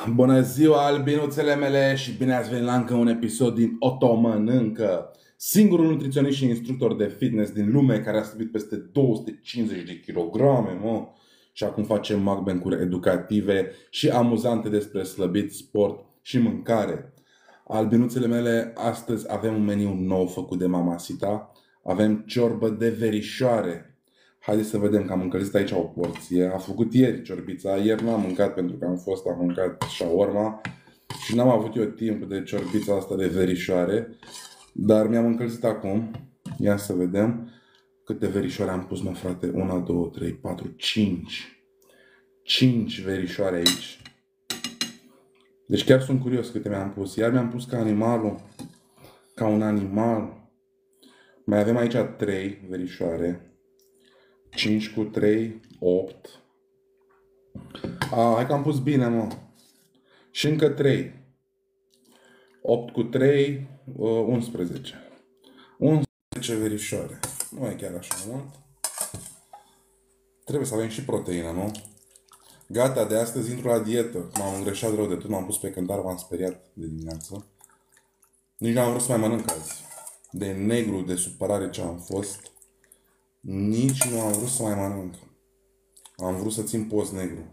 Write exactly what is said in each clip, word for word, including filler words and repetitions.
Bună ziua, albinuțele mele, și bine ați venit la încă un episod din Otto Mănâncă, singurul nutriționist și instructor de fitness din lume care a slăbit peste două sute cincizeci de kilograme, mă. Și acum facem mukbang-uri educative și amuzante despre slăbit, sport și mâncare. Albinuțele mele, astăzi avem un meniu nou făcut de mama Sita. Avem ciorbă de verișoare. Haideți să vedem că am încălzit aici o porție. A făcut ieri ciorbița. Ieri n-am mâncat pentru că am fost, am mâncat shawarma și n-am avut eu timp de ciorbița asta de verișoare. Dar mi-am încălzit acum. Ia să vedem câte verișoare am pus, mă, frate. unu, doi, trei, patru, cinci. cinci verișoare aici. Deci chiar sunt curios câte mi-am pus. Iar mi-am pus ca animalul. Ca un animal. Mai avem aici trei verișoare. cinci cu trei, opt. A, hai că am pus bine, mă. Și încă trei. opt cu trei, unsprezece. unsprezece verișoare. Nu e chiar așa mult. Trebuie să avem și proteină, nu? Gata, de astăzi intru la dietă. M-am îngreșat rău de tot, m-am pus pe cântar, m-am speriat de dimineață. Nici n-am vrut să mai mănânc azi. De negru, de supărare ce am fost. Nici nu am vrut să mai mănânc. Am vrut să țin post negru.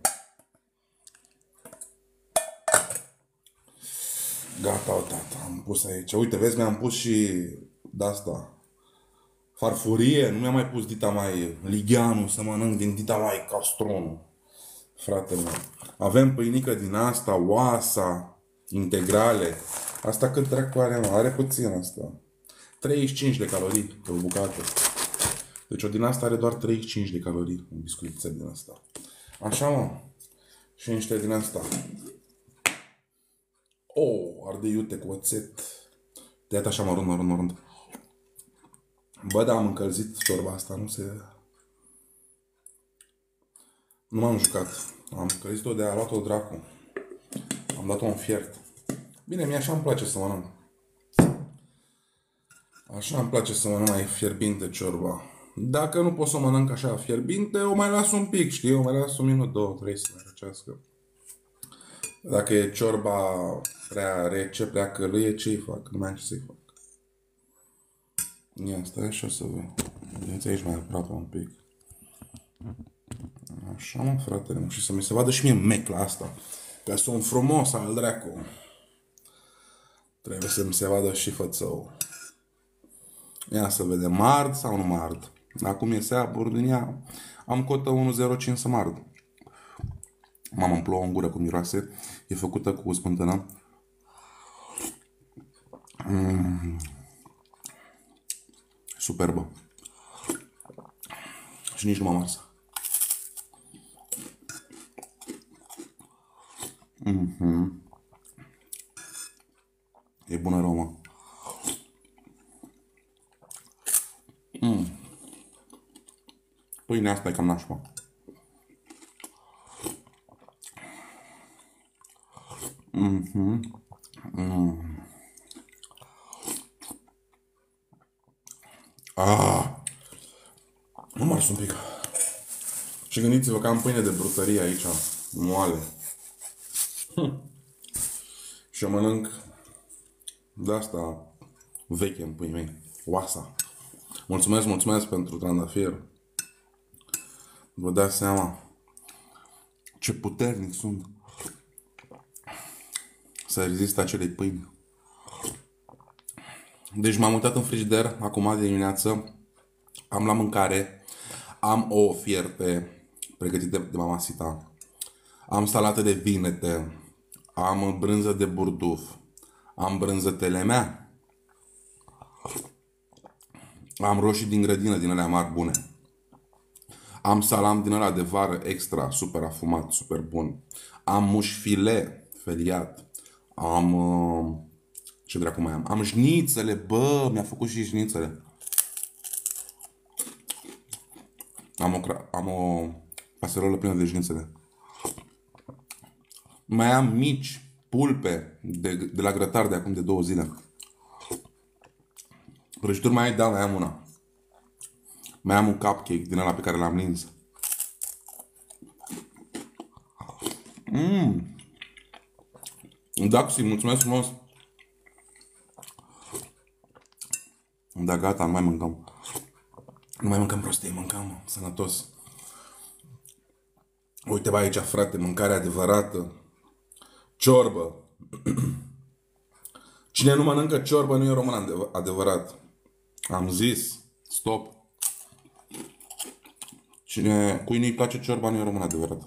Gata, tata, am pus aici. Uite, vezi, mi-am pus și de-asta farfurie. Nu mi-am mai pus dita mai ligheanu să mănânc din dita mai castronul. Frate meu. Avem pâinică din asta, oasa, integrale. Asta cât dracu are, mă? Are puțin asta. treizeci și cinci de calorii pe o bucată. Deci o din asta are doar treizeci și cinci de calorii, un biscuițel din asta. Așa, mă. Și niște din asta. Oh, ardei iute cu oțet. De-aia așa mărunt, mărunt, mărunt. Bă, dar am încălzit ciorba asta, nu se... Nu m-am jucat. Am încălzit-o de-aia, a luat-o dracu. Am dat-o în fiert. Bine, mie așa îmi place să mănânc. Așa îmi place să mănânc mai fierbinte ciorba. Dacă nu pot să o mănânc așa fierbinte, o mai las un pic, știi? O mai las un minut, două, trei să mai răcească. Dacă e ciorba prea rece, prea călâie, ce-i fac? Nu mai am ce să-i fac. Ia, stai așa să văd. Vedeți aici mai aproape un pic. Așa, mă, fratele, și să mi se vadă și mie mecla asta. Că sunt frumos al dracu. Trebuie să mi se vadă și fățăul. Ia să vedem, mard sau nu mard? Acum iese abur din ea. Am cotă unu virgulă zero cinci să mard. Mamă, îmi plouă în gură cum miroase. E făcută cu smântână. Mm. Superbă. Și nici nu m-am ars. Mm-hmm. E bună aroma. Mm. Pâinea asta e cam nașpa. Mm-hmm. Mm. Ah. Nu mă ars un pic. Și gândiți-vă că am pâine de brutărie aici, moale. Hm. Și eu mănânc de asta veche în pâinii mei. Oasa. Mulțumesc, mulțumesc pentru trandafir. Vă dați seama ce puternic sunt să rezist acelei pâini. Deci m-am uitat în frigider acum de dimineață. Am la mâncare. Am ouă fierte pregătite de mama Sita. Am salată de vinete. Am brânză de burduf. Am brânză telemea. Am roșii din grădină, din alea mari bune. Am salam din ăla de vară extra, super afumat, super bun. Am muș filet feriat. Am... Uh, ce dracu mai am? Am șnițele, bă, mi-a făcut și șnițele. Am o, am o caserolă plină de șnițele. Mai am mici pulpe de, de la grătar de acum de două zile. Prăjituri mai ai? Da, mai am una. Mai am un cupcake din ăla pe care l-am lins. Mmm. Daxi, mulțumesc frumos. Da, gata, nu mai mâncăm. Nu mai mâncăm prostii, mâncăm sănătos. Uite, bă, aici, frate, mâncare adevărată. Ciorbă. Cine nu mănâncă ciorbă nu e român adevărat. Am zis. Stop. Cine, cui nu-i place ciorba nu e român adevărat.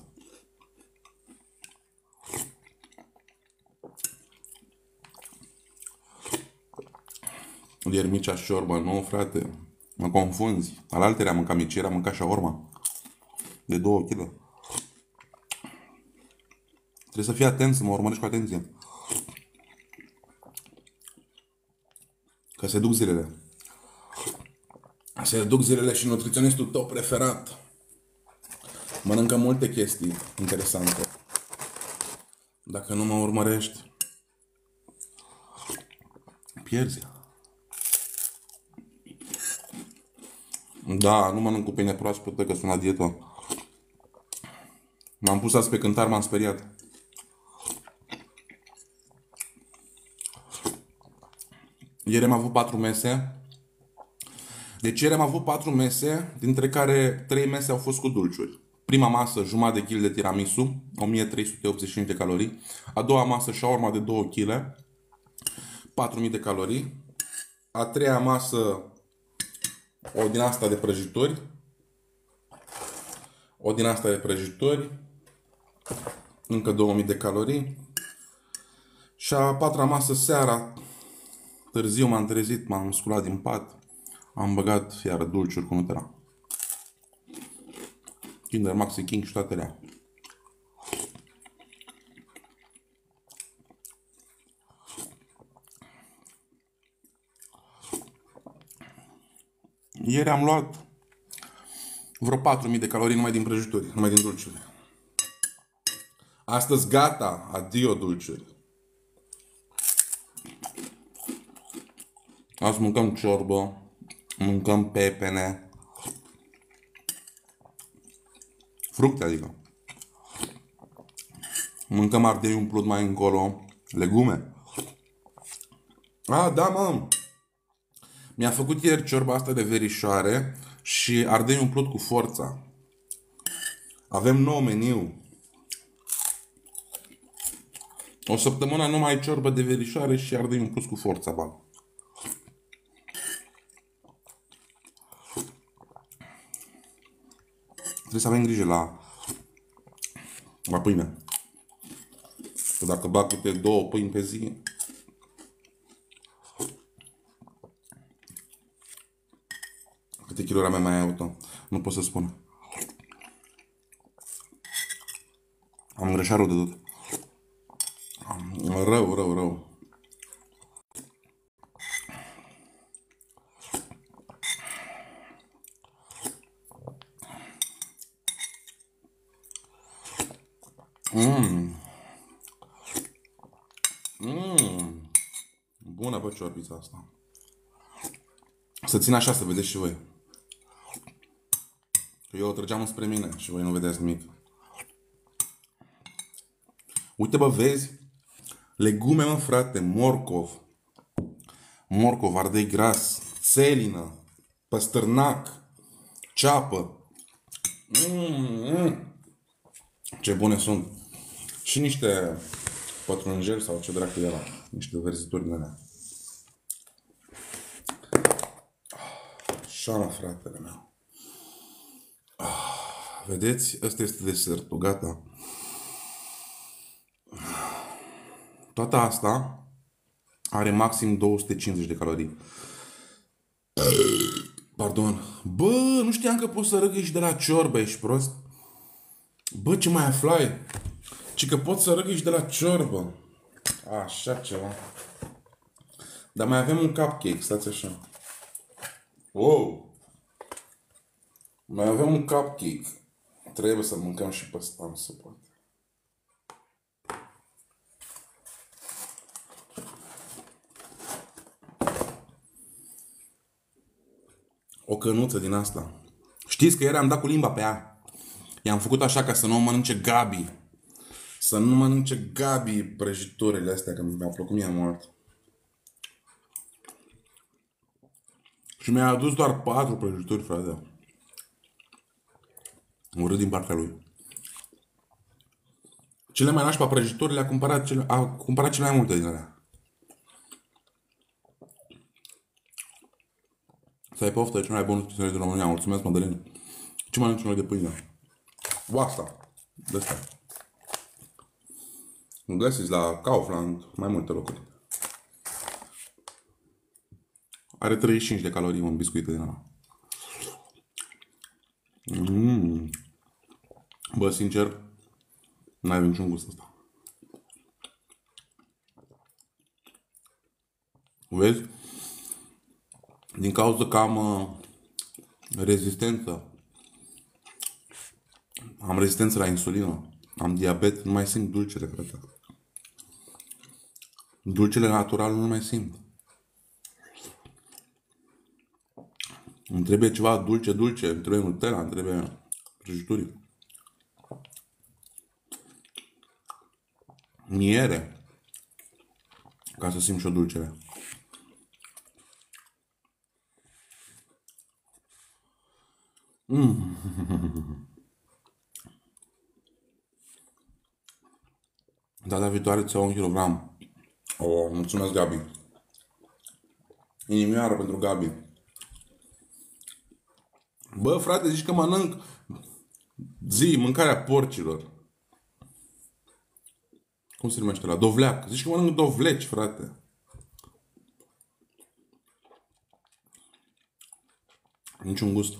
Iermicea ciorbă, nu, frate. Mă confunzi. Alaltere am mâncat micieri, am mâncat shawarma. De două kilograme. Trebuie să fii atent, să mă urmărești cu atenție. Că se duc zilele. Se duc zilele și nutriționistul tău preferat mănâncă multe chestii interesante. Dacă nu mă urmărești, pierzi. Da, nu mănânc cu pâine proaspătă, că sunt la dietă. M-am pus azi pe cântar, m-am speriat. Ieri am avut patru mese. Deci ieri am avut patru mese, dintre care trei mese au fost cu dulciuri. Prima masă, jumătate de kil de tiramisu, o mie trei sute optzeci și cinci de calorii. A doua masă, shawarma de două kilograme, patru mii de calorii. A treia masă, o din asta de prăjituri. O din asta de prăjituri. Încă două mii de calorii. Și a patra masă, seara, târziu m-am trezit, m-am sculat din pat. Am băgat iară dulciuri cu Nutella. Kinder, Maxi King și toate alea. Ieri am luat vreo patru mii de calorii numai din prăjituri, numai din dulciuri. Astăzi gata, adio dulciuri. Azi mâncăm ciorbă, mâncăm pepene, fructe adică. Mâncăm ardei umplut mai încolo, legume. A, da, mă! Mi-a făcut ieri ciorba asta de verișoare și ardei umplut cu forța. Avem nou meniu. O săptămână numai ciorbă de verișoare și ardei umplut cu forța, bă. Trebuie să avem grijă la, la pâine. Că dacă bag câte două pâini pe zi, câte kilograme mai ai auto, nu pot să spun. Am îngrășat rău de tot. Rău, rău, rău. Mmm. Mmm. Bună, bă, ciorbița asta. Să țin așa, să vedeți și voi. Că eu o trăgeam înspre mine și voi nu vedeți nimic. Uite, bă, vezi? Legume, mă, frate, morcov. Morcov, ardei gras, țelină, păstârnac, ceapă. Mm-hmm. Ce bune sunt. Și niște pătrunjeli sau ce dracu era. Niște verzituri din alea. Așa, mă, fratele meu. Vedeți? Ăsta este desertul, gata. Toată asta are maxim două sute cincizeci de calorii. Pardon. Bă, nu știam că poți să râgâi de la ciorbă, ești prost? Bă, ce mai aflai? Ci că poți să râgâi de la ciorbă. Așa ceva. Dar mai avem un cupcake, stați așa. Wow! Mai avem un cupcake. Trebuie să mâncăm și pe ăsta, nu se poate. O cănuță din asta. Știți că ieri am dat cu limba pe ea. I-am făcut așa ca să nu o mănânce Gabi. Să nu mănânce Gabi prăjiturile astea, că mi-au plăcut mie mult. Și mi-a adus doar patru prăjituri, frate. Urât din partea lui. Cele mai nașpa prăjituri le-a cumpărat cele, a cumpărat cele mai multe din alea. Să ai poftă, cel mai bun nutriționist din România. Mulțumesc, Madalina. Ce mănânci noi de pâine? Oasta. De asta. Îl găsiți la Kaufland, mai multe locuri. Are treizeci și cinci de calorii un biscuit din ăla. Mm. Bă, sincer, n-ai niciun gust ăsta. Vezi? Din cauza că am uh, rezistență, am rezistență la insulină, am diabet, nu mai simt dulcele, frate. Dulcele natural nu mai simt. Îmi trebuie ceva dulce, dulce, îmi trebuie Nutella, îmi trebuie prăjituri. Miere, ca să simt și-o dulcele. Mm. Data viitoare îți iau un kilogram. Oh, mulțumesc, Gabi. Inimioară pentru Gabi. Bă, frate, zici că mănânc zi, mâncarea porcilor. Cum se numește la dovleac. Zici că mănânc dovleci, frate. Niciun gust.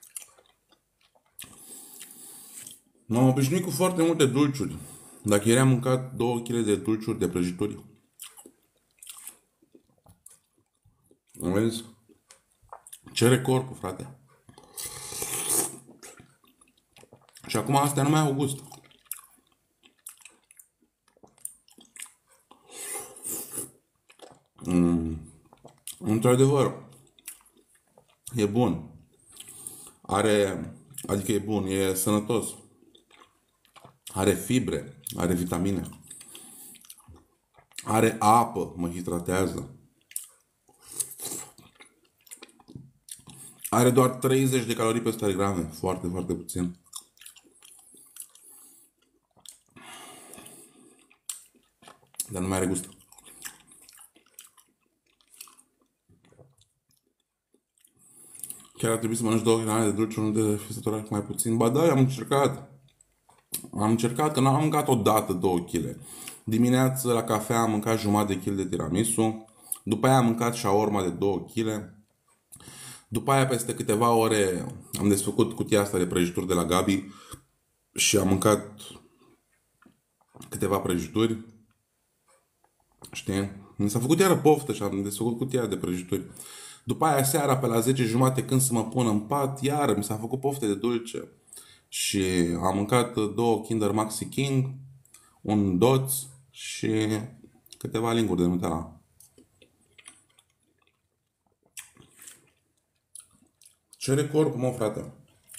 M-am obișnuit cu foarte multe dulciuri. Dacă ieri am mâncat două kilograme de dulciuri de prăjituri. Vezi? Cere corpul, frate. Și acum astea nu mai au gust. Mm. Într-adevăr, e bun. Are, adică e bun, e sănătos. Are fibre, are vitamine. Are apă, mă hidratează. Are doar treizeci de calorii pe o sută de grame, foarte, foarte puțin. Dar nu mai are gust. Chiar ar trebui să mănânci două kilograme de dulce, unul de fisăturare cu mai puțin. Ba da, am încercat. Am încercat, că n-am mâncat odată două kilograme. Dimineața la cafea am mâncat jumătate de kil de tiramisu. După aia am mâncat shawarma de două kilograme. După aia, peste câteva ore, am desfăcut cutia asta de prăjituri de la Gabi și am mâncat câteva prăjituri. Știi? Mi s-a făcut iară poftă și am desfăcut cutia de prăjituri. După aia, seara, pe la zece jumate, când să mă pun în pat, iară mi s-a făcut poftă de dulce. Și am mâncat două Kinder Maxi King, un Doț și câteva linguri de Nutella. Cere corpul, mă, frate.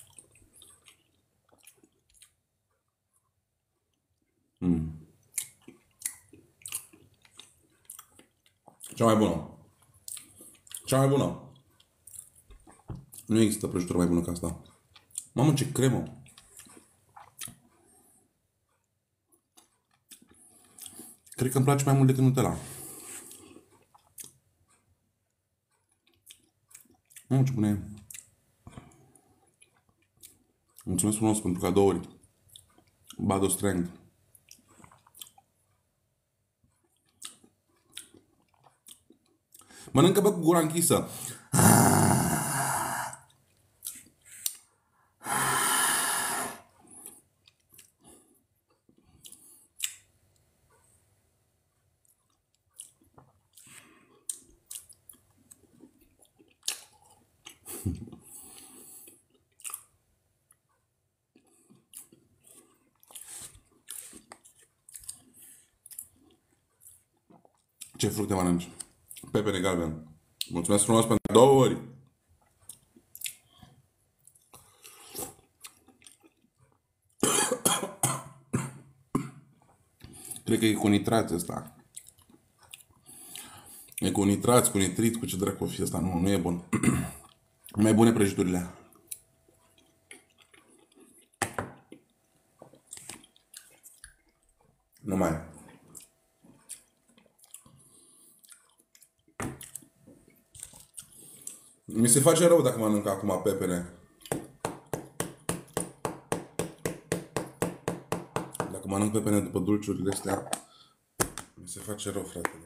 Mm. Cea mai bună. Cea mai bună. Nu există prăjitură mai bună ca asta. Mamă, ce cremă. Cred că îmi place mai mult decât Nutella. Mamă, ce bună e. Mulțumesc frumos pentru cadouri. Bado Strength. Mănâncă, bă, cu gura închisă. Ce fructe mănânci? Pepene galben. Mulțumesc frumos pentru două ori. Cred că e cu nitrați ăsta. E cu nitrați, cu nitriți, cu ce dracu o fi ăsta. Nu, nu e bun. Mai bune prăjiturile. Nu mai. Mi se face rău dacă mănânc acum pepene. Dacă mănânc pepene după dulciurile astea, mi se face rău, frate.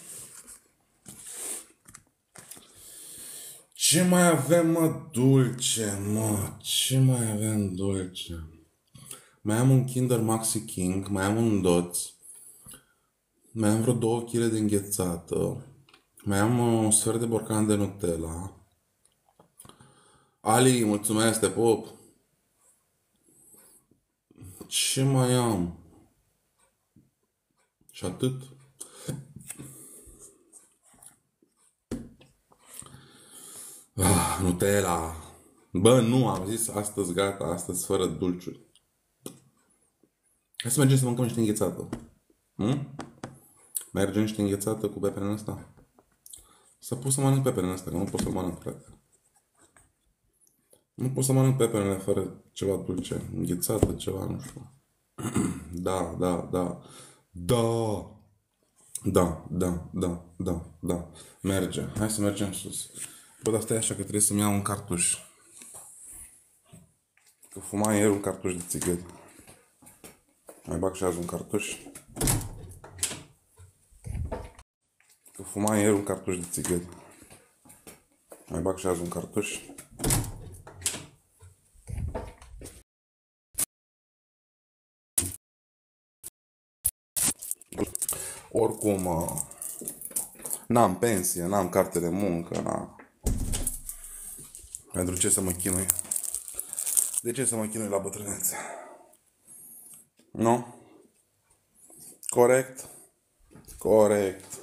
Ce mai avem, mă, dulce, mă? Ce mai avem dulce? Mai am un Kinder Maxi King, mai am un Doț, mai am vreo două kilograme de înghețată, mai am un sfert de borcan de Nutella. Ali, mulțumesc, te pup! Ce mai am? Și atât? Ah, Nutella! Bă, nu, am zis astăzi gata, astăzi fără dulciuri. Hai să mergem să mâncăm niște înghețată. Hm? Mergem niște înghețată cu pepene ăsta? Să pot să mănânc pepene ăsta, că nu pot să mănânc, frate. Nu pot să mănânc pepenele fără ceva dulce. Înghețată, ceva, nu știu. Da, da, da. Da! Da, da, da, da, da. Merge. Hai să mergem sus. Bă, dar stai așa că trebuie să-mi iau un cartuș. Că fuma ieri un cartuș de țigări. Mai bag și azi un cartuș. Că fuma ieri un cartuș de țigări. Mai bag și azi un cartuș. Oricum, n-am pensie, n-am carte de muncă, n-am. Pentru ce să mă chinui? De ce să mă chinui la bătrânețe? Nu? Corect? Corect.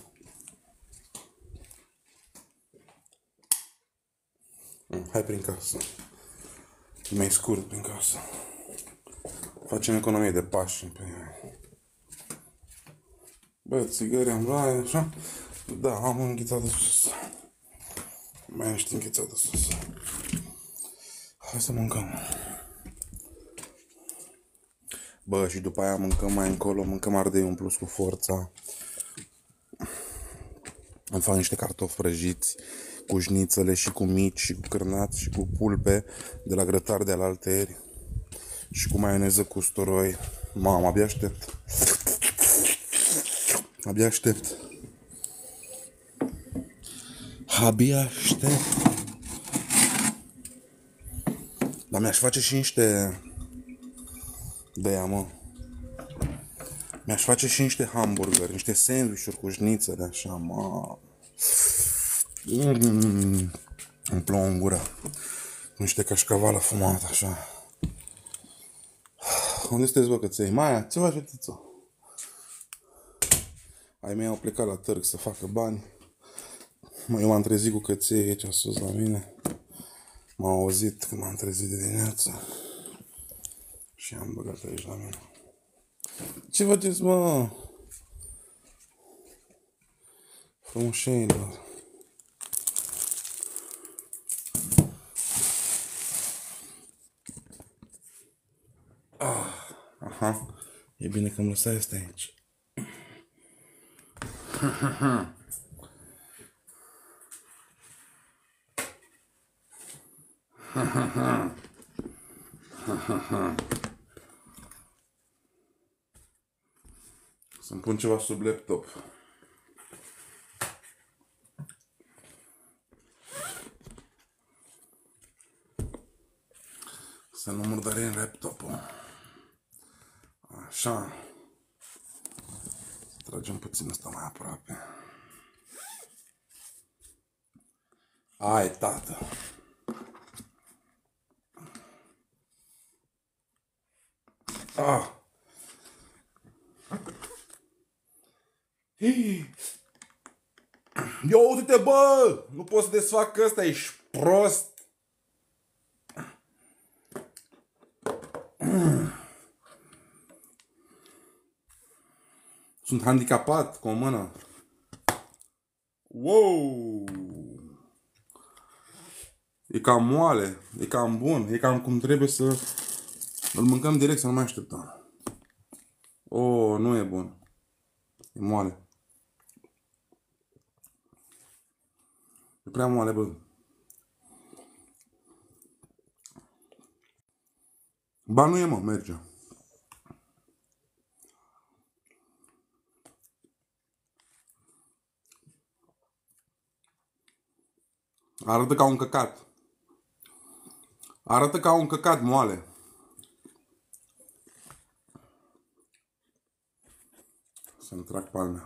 Hai prin casă. E mai scurt prin casă. Facem economie de pași. Bă, țigări am luat, așa? Da, am înghețat de sus. Mai am niște înghețat de sus. Hai să mâncăm. Bă, și după aia mâncăm mai încolo, mâncăm ardei umpluți cu forța. Îmi fac niște cartofi prăjiți cu șnițele și cu mici și cu cârnați și cu pulpe de la grătar de alaltăieri și cu maioneză cu usturoi. Mamă, abia aștept. Abia aștept. Abia aștept. Dar mi-aș face și niște de ea, mă. Mi-aș face și niște hamburgeri, niște sandwich-uri cu șnițele, așa, mă. Mm, îmi plouă în gură. Niște cașcavală fumată, așa. Unde sunteți, bă, căței? Maia, ce faci, fetiță? Ai mei au plecat la târg să facă bani. Eu m-am trezit cu căței aici sus la mine. M-au auzit că m-am trezit de dimineață. Și am băgat aici la mine. Ce faceți, mă? Frumușeilor. Ah, aha. E bine că îmi lăsai asta aici. Să-mi pun ceva sub laptop. Să nu murdărim laptopul. Așa. Tragem puțin ăsta mai aproape. Ai, tată. Ah. Ia uite-te, bă! Nu pot să desfac ăsta, ești prost! Sunt handicapat cu o mână. Wow! E cam moale, e cam bun, e cam cum trebuie să îl mâncăm direct, să nu mai așteptăm. Oh, nu e bun. E moale. E prea moale, bă. Ba nu e, mă, merge. Arată ca un căcat. Arată ca un căcat moale. Să-mi trag palmea.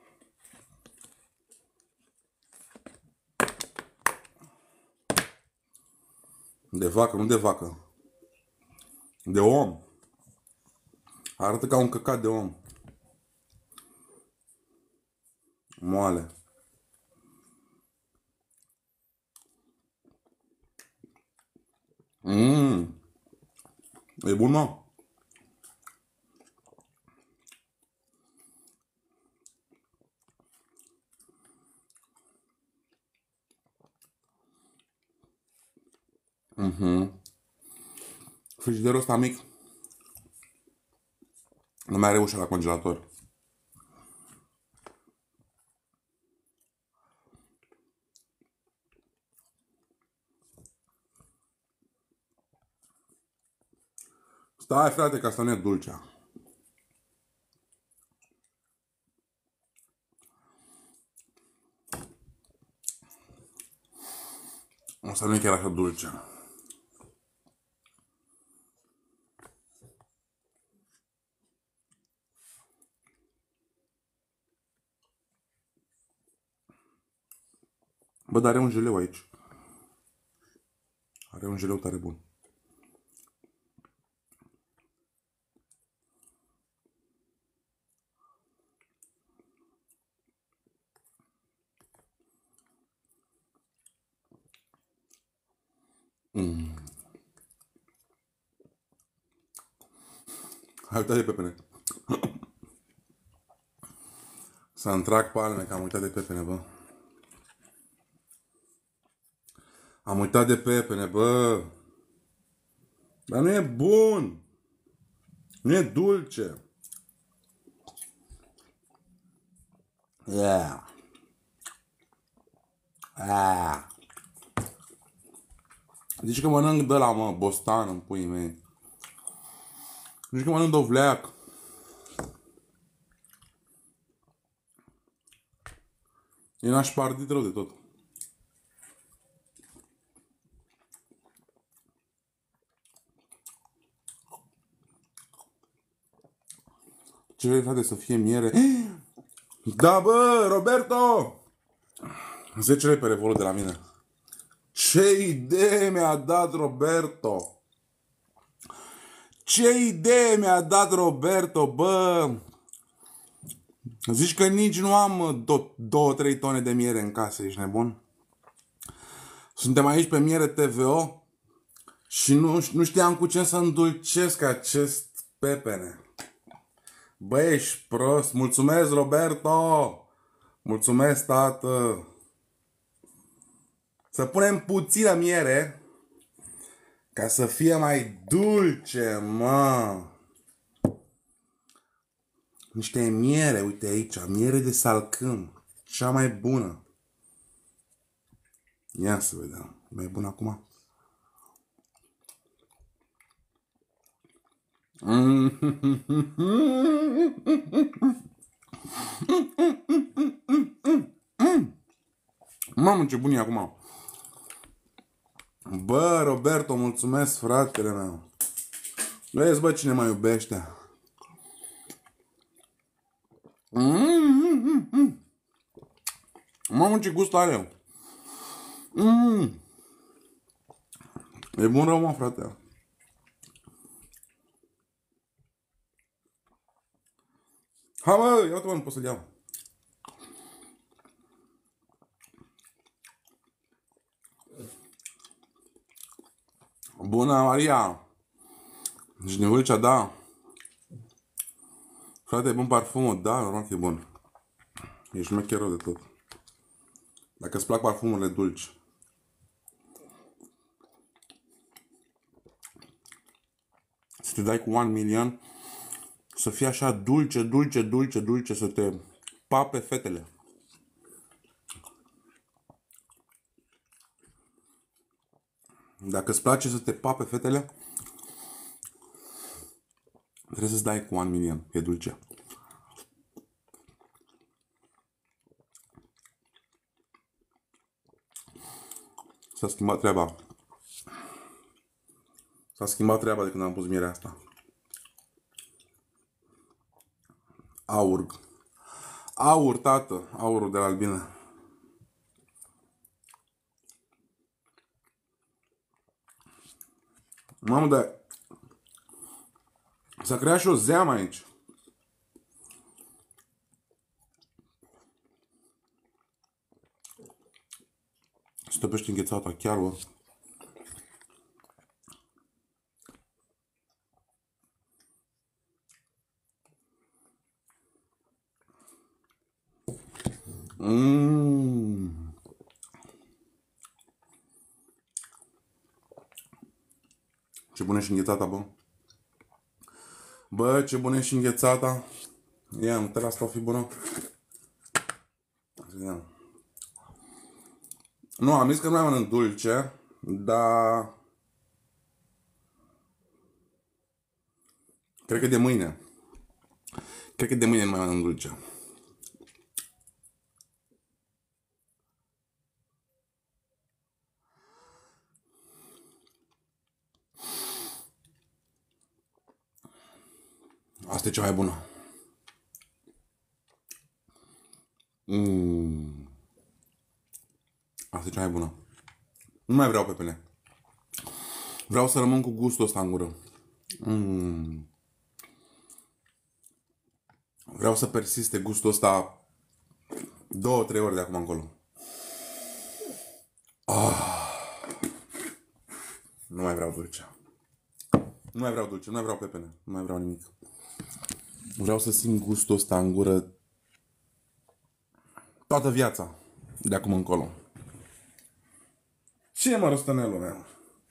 De vacă, nu de vacă. De om. Arată ca un căcat de om. Moale. Mmm. E bun, mă? Mhm. Frigiderul ăsta mic nu mai are ușa la congelator. Stai, frate, că asta nu e dulcea. Asta nu e chiar așa dulce. Bă, dar are un jeleu aici. Are un jeleu tare bun. Mm. Hai, uitat de pepene. Să-mi trag palme, că am uitat de pepene, bă. Am uitat de pepene, bă. Dar nu e bun. Nu e dulce. Yeah. Ah. Zici că mănânc de la, mă, bostan în puii mei. Zici că mănânc dovleac. E nașpardit rău de tot. Ce vrei, frate, să fie miere? Da, bă, Roberto! zece lei pe Revolut de la mine. Ce idee mi-a dat Roberto! Ce idee mi-a dat Roberto, bă! Zici că nici nu am două trei tone de miere în casă, ești nebun? Suntem aici pe Miere T V O și nu, nu știam cu ce să îndulcesc acest pepene. Bă, ești prost. Mulțumesc, Roberto! Mulțumesc, tată! Să punem puțină miere ca să fie mai dulce, mă! Niște miere, uite aici, miere de salcâm, cea mai bună. Ia să vedem, mai bună acum? Mamă, ce bun e acum! Bă, Roberto, mulțumesc, fratele meu. Vezi, bă, cine mă iubește. Mamă, ce gust are. Mm. E bun rău, mă, frate. Hai, mă, ia-te, mă, nu pot să-l iau. Bună, Maria. Jnivâlcea, da. Frate, e bun parfumul? Da, normal că e bun. Ești șmecher rău de tot. Dacă îți plac parfumurile dulci. Să te dai cu one million, să fie așa dulce, dulce, dulce, dulce, să te pape fetele. Dacă îți place să te pape fetele, trebuie să-ți dai cu one million, e dulce. S-a schimbat treaba. S-a schimbat treaba de când am pus mierea asta. Aur. Aur, tată. Aurul de la albine. Mamă, dar s-a creat și o zeamă aici. Stăpește înghețata, chiar, bă. Mmm. Ce bună și înghețata, bă. Bă, ce bună și înghețata. Ia, Nutella asta o fi bună. Ia. Nu, am zis că nu mai mănânc dulce, dar cred că de mâine. Cred că de mâine nu mai mănânc dulce. Asta e cea mai bună. Mm. Asta e cea mai bună. Nu mai vreau pepene. Vreau să rămân cu gustul ăsta în gură. Mm. Vreau să persiste gustul ăsta două, trei ori de acum încolo. Ah. Nu mai vreau dulce. Nu mai vreau dulce, nu mai vreau pepene, nu mai vreau nimic. Vreau să simt gustul ăsta în gură toată viața de acum încolo. Ce mă, rostonelul meu?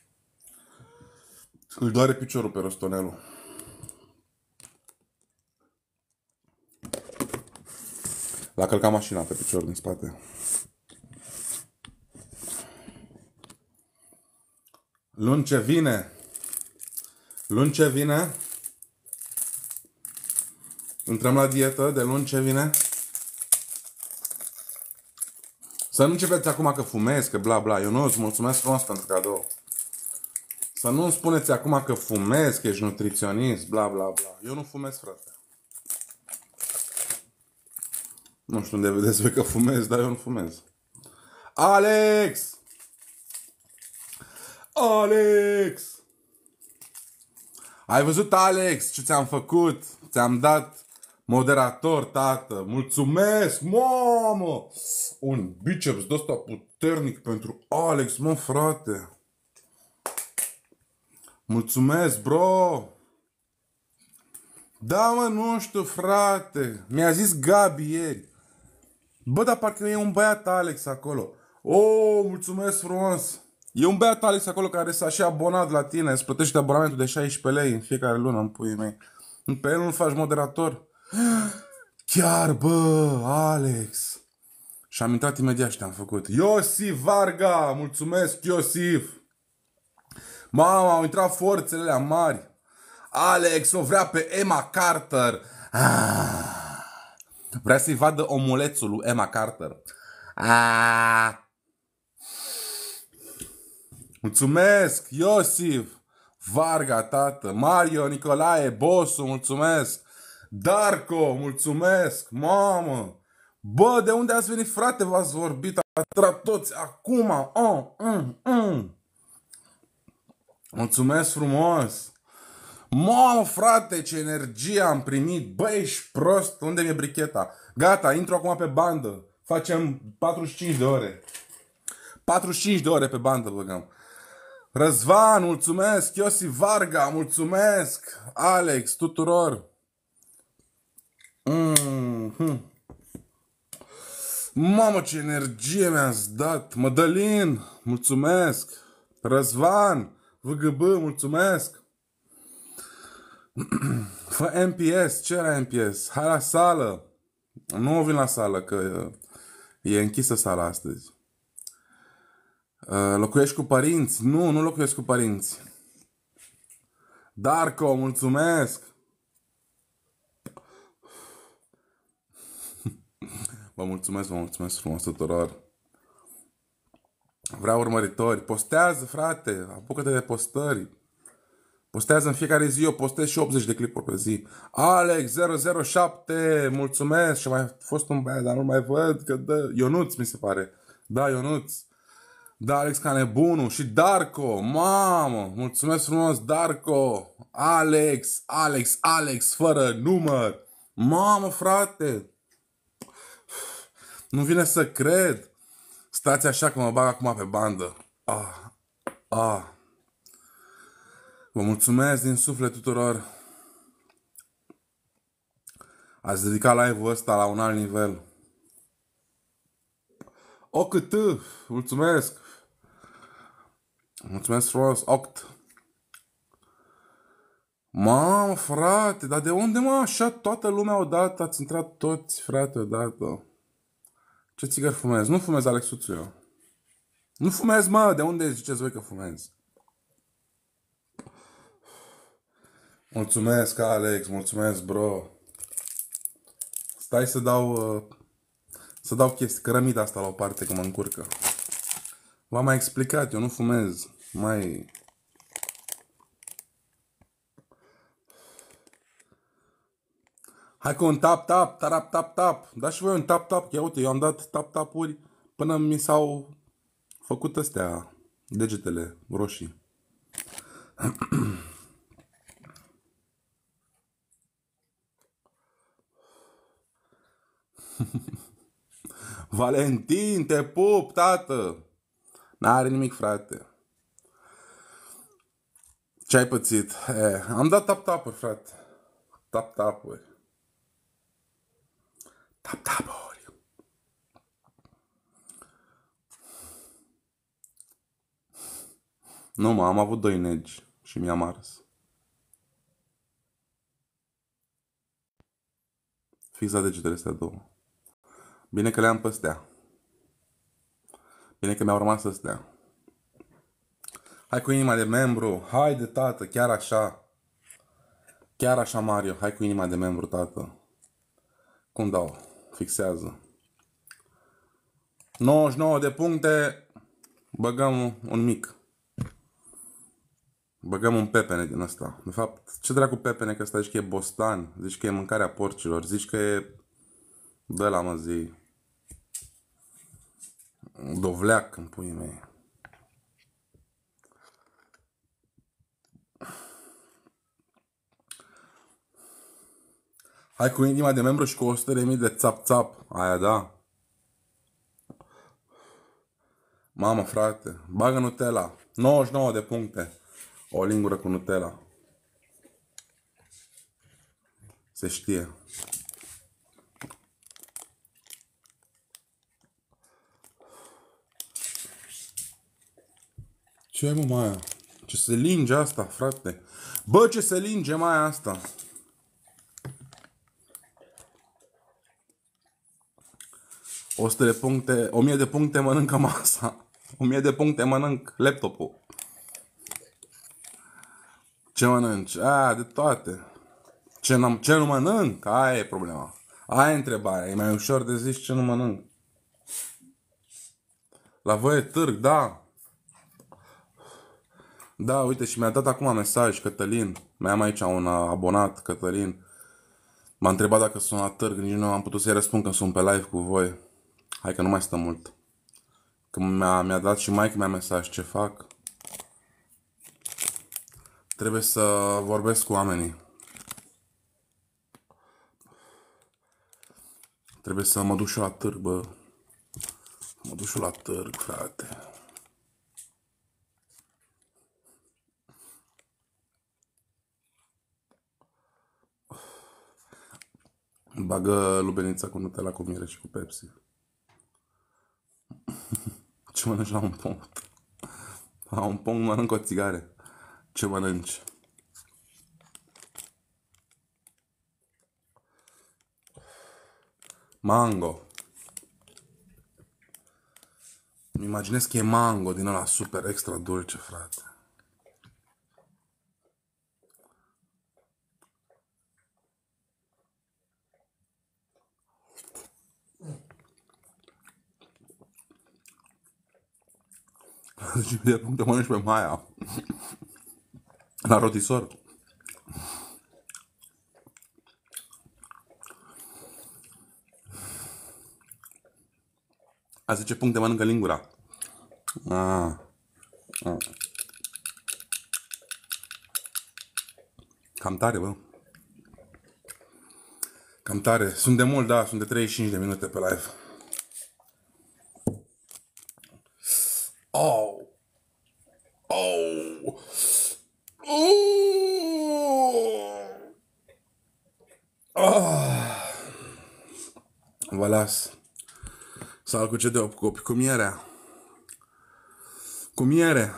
Își doare piciorul pe rostonelul. L-a călcat mașina pe picior din spate. Luni ce vine, luni ce vine, intrăm la dietă de luni ce vine. Să nu începeți acum că fumez, că bla bla. Eu nu îți mulțumesc frumos pentru cadou. Să nu îmi spuneți acum că fumez, că ești nutriționist, bla bla bla. Eu nu fumez, frate. Nu știu unde vedeți voi că fumez, dar eu nu fumez. Alex! Alex! Ai văzut, Alex, ce ți-am făcut? Ți-am dat moderator, tată. Mulțumesc, mamă! Un biceps de ăsta puternic pentru Alex, mă, frate. Mulțumesc, bro! Da, mă, nu știu, frate. Mi-a zis Gabi ieri. Bă, dar parcă e un băiat Alex acolo. Oh, mulțumesc frumos! E un băiat Alex acolo care s-a și abonat la tine. Îți plătește abonamentul de șaisprezece lei în fiecare lună, în puii mei. Pe el nu-l faci moderator. Chiar, bă, Alex. Și am intrat imediat și te-am făcut. Iosif Varga, mulțumesc, Iosif. Mama, au intrat forțele alea mari. Alex o vrea pe Emma Carter. Ah. Vrea să-i vadă omulețul lui Emma Carter. Ah. Mulțumesc, Iosif Varga, tată. Mario, Nicolae, Bosu, mulțumesc. Darko, mulțumesc. Mamă. Bă, de unde ați venit, frate? V-ați vorbit atra toți acum. Oh, mm, mm. Mulțumesc frumos. Mamă, frate, ce energie am primit. Bă, ești prost. Unde mi-e bricheta? Gata, intru acum pe bandă. Facem patruzeci și cinci de ore. patruzeci și cinci de ore pe bandă băgăm. Răzvan, mulțumesc. Iosif Varga, mulțumesc. Alex, tuturor. Mm-hmm. Mamă, ce energie mi-ați dat! Mădălin, mulțumesc! Răzvan, V G B, mulțumesc! Fă M P S, ce era M P S? Hai la sală! Nu vin la sală, că e închisă sala astăzi. Locuiești cu părinți? Nu, nu locuiesc cu părinți. Darko, mulțumesc! Vă mulțumesc, vă mulțumesc frumos tuturor. Vreau urmăritori. Postează, frate, apucă-te de postări. Postează în fiecare zi, eu postez și optzeci de clipuri pe zi. Alex zero zero șapte, mulțumesc. Și a mai fost un băiat, dar nu mai văd că dă. Ionuț, mi se pare. Da, Ionuț. Da, Alex ca nebunul. Și Darko, mamă, mulțumesc frumos, Darko. Alex, Alex, Alex, fără număr. Mamă, frate. Nu vine să cred. Stați așa că mă bag acum pe bandă. Ah, ah. Vă mulțumesc din suflet tuturor. Ați dedicat live-ul ăsta la un alt nivel. O cât, mulțumesc. Mulțumesc frumos, Oct. Mamă, frate, dar de unde mă așa toată lumea odată? Ați intrat toți, frate, odată. Ce țigări fumez? Nu fumez, Alexuțu, eu. Nu fumez, mă, de unde ziceți voi că fumez? Mulțumesc, Alex, mulțumesc, bro. Stai să dau, uh, să dau chestii, cărămida asta la o parte, că mă încurcă. V-am mai explicat, eu nu fumez, mai... Hai cu un tap-tap, tarap-tap-tap. Da și voi un tap-tap, ia uite, eu am dat tap-tap-uri până mi s-au făcut astea, degetele roșii. Valentin, te pup, tată! N-are nimic, frate. Ce-ai pățit? E, am dat tap-tap-uri, frate. Tap-tap-uri. Tap-tap-uri. Nu, mă, am avut doi negi și mi-am ars. Fix la degetele astea două. Bine că le-am pe astea. Bine că mi-au rămas astea. Hai cu inima de membru. Hai de tată, chiar așa. Chiar așa, Mario. Hai cu inima de membru, tată. Cum dau? Fixează. nouăzeci și nouă de puncte. Băgăm un mic. Băgăm un pepene din ăsta. De fapt, ce dracu pepene, că ăsta zici că e bostan. Zici că e mâncarea porcilor. Zici că e... Dă la mă zi. Dovleac în puii mei. Hai cu inima de membru și cu o sută de mii de țap-țap. Aia da. Mamă, frate. Bagă Nutella. nouăzeci și nouă de puncte. O lingură cu Nutella. Se știe. Ce ai, mă, Maia? Ce se linge asta, frate? Bă, ce se linge, Maia, asta? o sută de puncte, o mie de puncte mănâncă masa. o mie de puncte mănânc laptopul. Ce mănânci? A, de toate. Ce, n-am, ce nu mănânc? Aia e problema. Aia e întrebarea. E mai ușor de zis ce nu mănânc. La voi e târg, da. Da, uite, și mi-a dat acum mesaj Cătălin. Mai am aici un abonat, Cătălin. M-a întrebat dacă sunt la târg. Nici nu am putut să-i răspund că sunt pe live cu voi. Hai că nu mai stă mult. Că mi-a, mi-a dat și maică mea mesaj ce fac. Trebuie să vorbesc cu oamenii. Trebuie să mă duc și la târg, bă. Mă duc și la târg, frate. Bagă lubenița cu Nutella, cu miere și cu Pepsi. Ce mănânci la un punct? La un punct mănânc o țigare. Ce mănânci? Mango. Îmi imaginez că e mango din ăla super extra dulce, frate. zece mii de puncte mănânci pe Maia. La rotisor. A zece puncte mănâncă lingura. Ah. Ah. Cam tare, bă. Cam tare. Sunt de mult, da, sunt de treizeci și cinci de minute pe live. Oh! Oh! Oh! Vă las. Sau cu ce de ocupi? Cu mierea. Cu miere.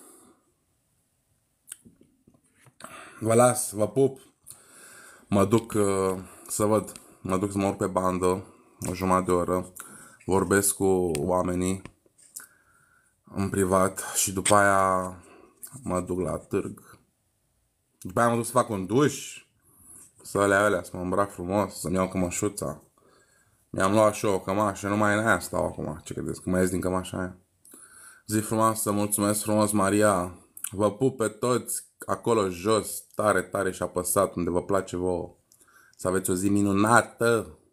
Vă las, vă pup. Mă duc uh, să văd. Mă duc să mă urc pe bandă o jumătate de oră. Vorbesc cu oamenii în privat și după aia mă duc la târg. După aia mă duc să fac un duș. Să alea alea, să mă îmbrac frumos, să-mi iau cămășuța. Mi-am luat și eu o cămașă, numai în aia stau acum. Ce credeți, că mai ies din cămașa aia? Zi frumoasă, mulțumesc frumos, Maria. Vă pup pe toți acolo jos, tare, tare și apăsat, unde vă place vouă. Să aveți o zi minunată!